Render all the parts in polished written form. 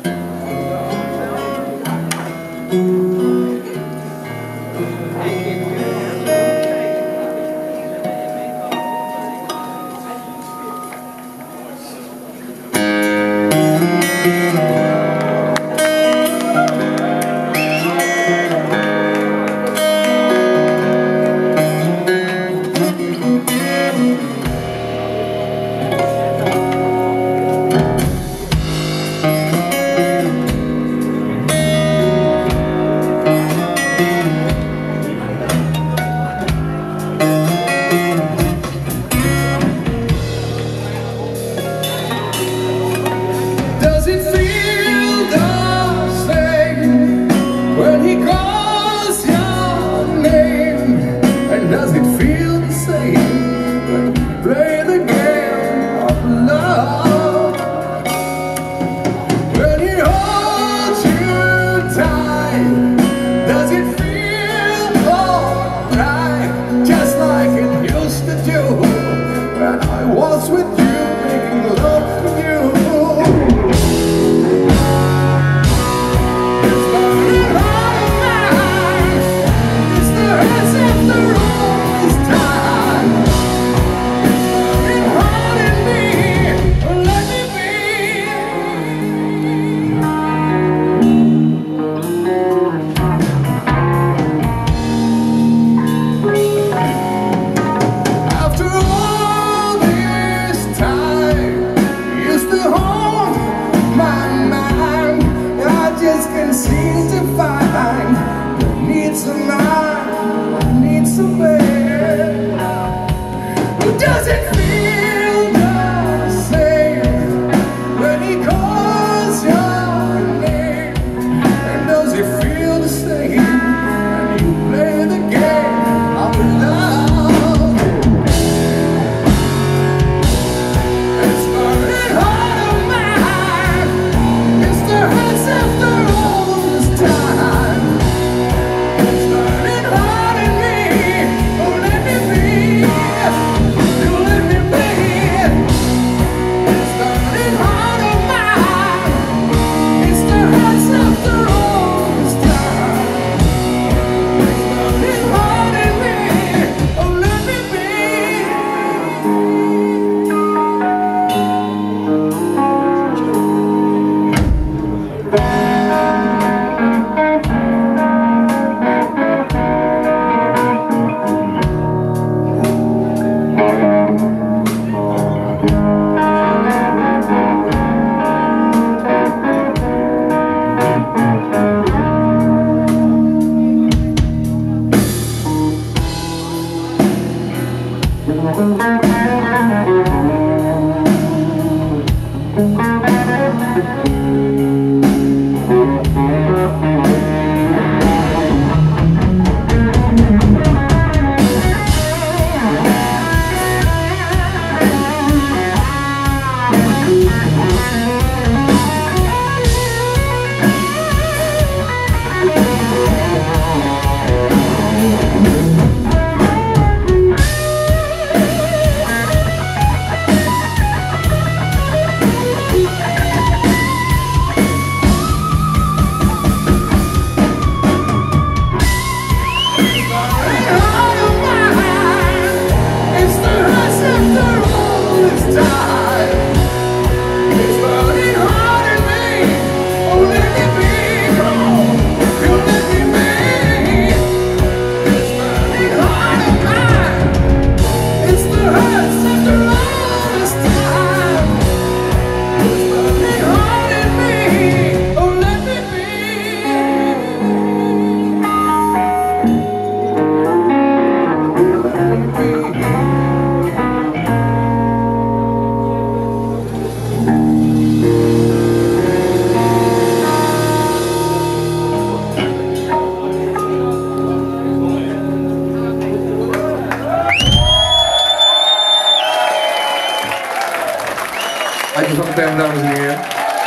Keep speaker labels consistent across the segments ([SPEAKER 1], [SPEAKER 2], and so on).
[SPEAKER 1] Handje van de pen, dames en heren.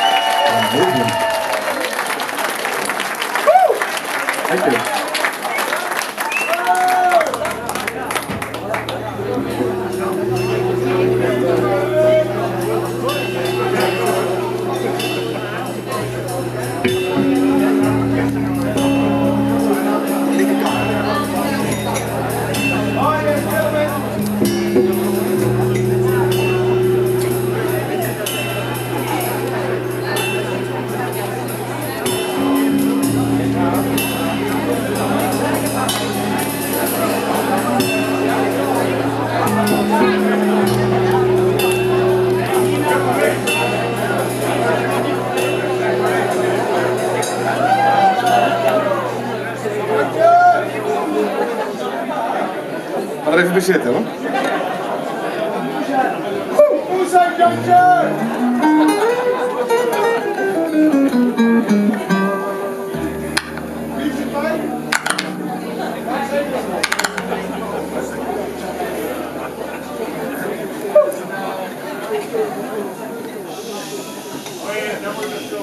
[SPEAKER 1] Dank je. Ga even bezitten hoor.
[SPEAKER 2] Hoe zijn jantje? Wie is erbij? Oh ja, dan wordt het stil.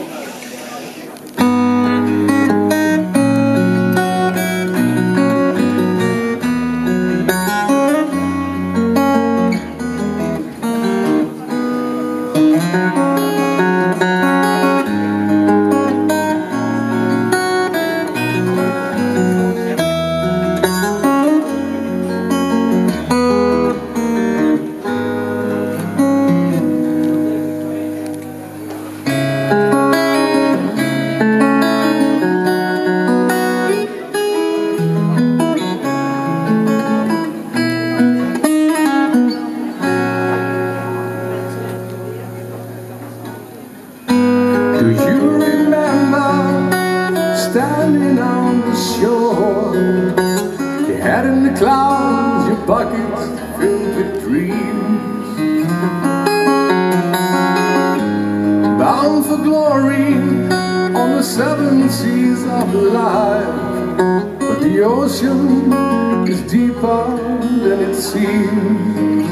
[SPEAKER 3] Standing on the shore, your head in the clouds, your pockets filled with dreams, bound for glory on the seven seas of life. But the ocean is deeper than it seems.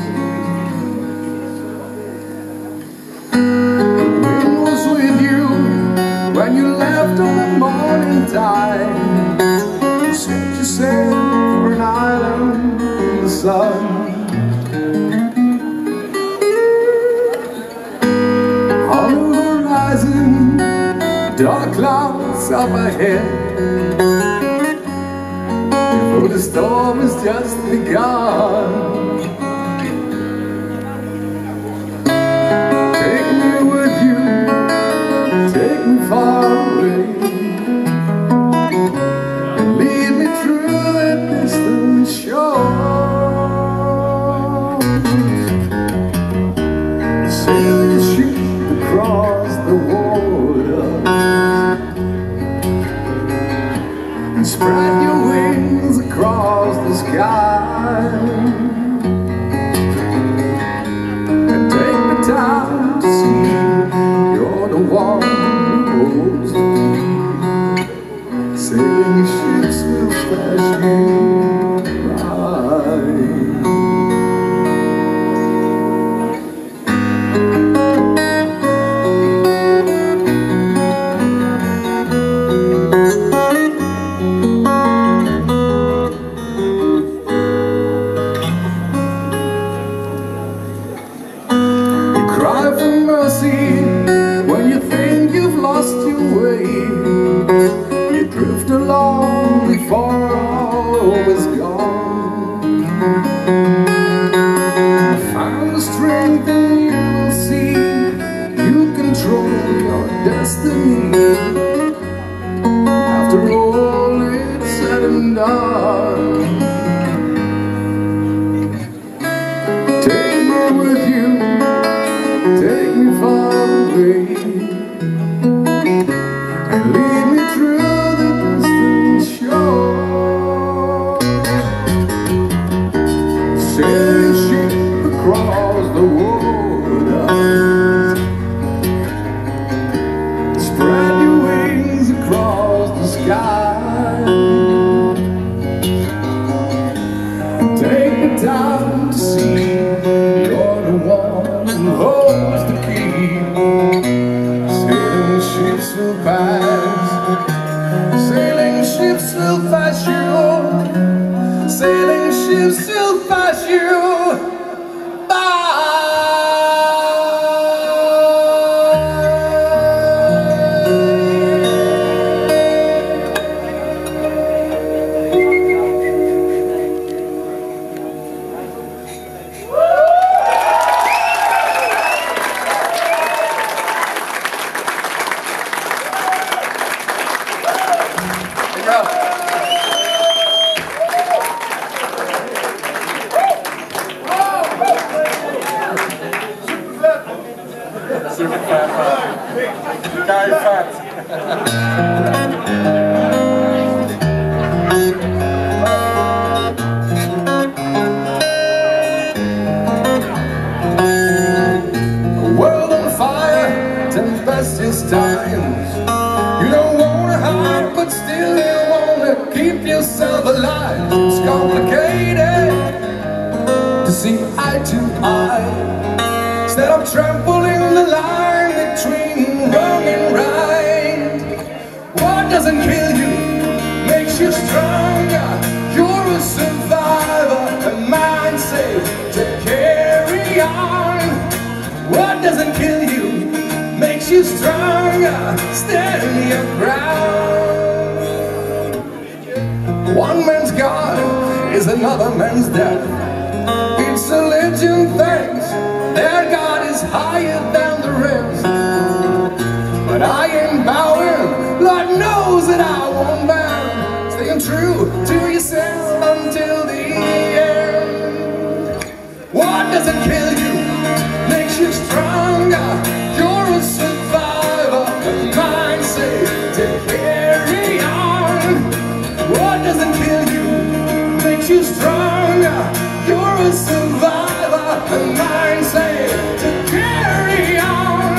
[SPEAKER 3] The wind was with you when you left on the morning tide. You set your sail for an island in the sun. On the horizon, dark clouds up ahead, before the storm has just begun. Take me with you, take me far away, and lead me through that distant shore. Sail your ship across the water and spread your wings across the sky, and take the time to see you're the one who holds the key. Sailing ships will pass you by. When you think you've lost your way, you drift along before all is gone. Find the strength and you will see you control your destiny. After all it's said and done, take me with you, take me far away, and lead me through the distant shore. Sail your ship across the waters, spread your wings across the sky, and take the time to see you're the one who holds the key. Sailing ships will pass, sailing ships will pass you, sailing ships will pass you by.
[SPEAKER 2] Super vet. Kei vet.
[SPEAKER 3] times. You don't wanna hide, but still you wanna keep yourself alive. It's complicated to see eye to eye, instead of trampling the line between wrong and right. What doesn't kill you makes you stronger. You're a survivor, a mindset to carry on. What doesn't kill you makes you stronger. Stand your ground. One man's God is another man's death. It's a legend thinks their God is higher than the rest. But I ain't bowing, Lord knows that I won't bow. Staying true to yourself until the end. What doesn't kill you makes you stronger. You're a survivor, a mindset to carry on. What doesn't kill you makes you stronger. You're a survivor, a mindset to carry on.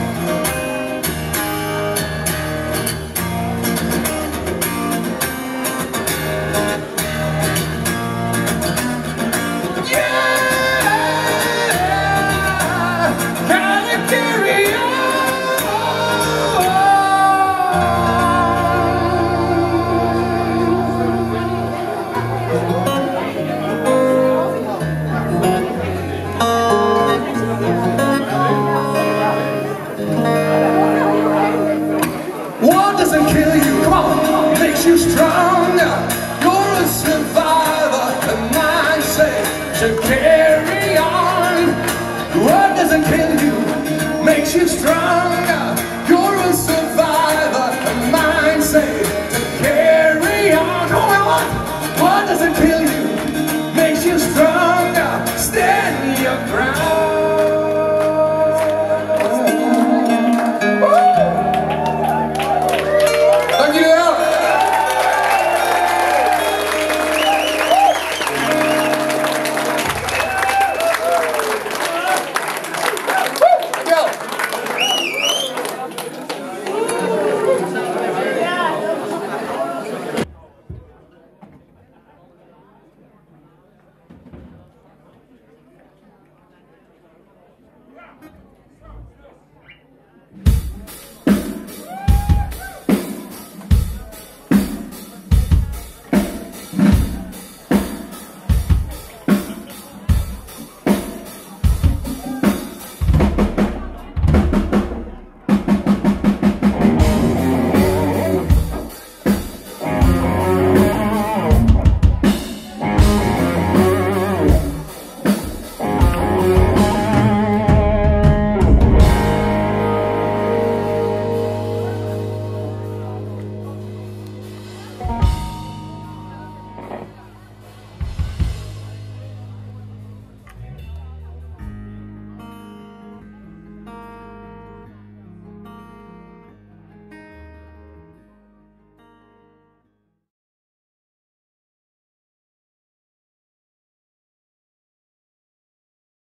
[SPEAKER 3] What doesn't kill you, come on, makes you stronger. You're a survivor, a mindset to carry on. What doesn't kill you makes you stronger.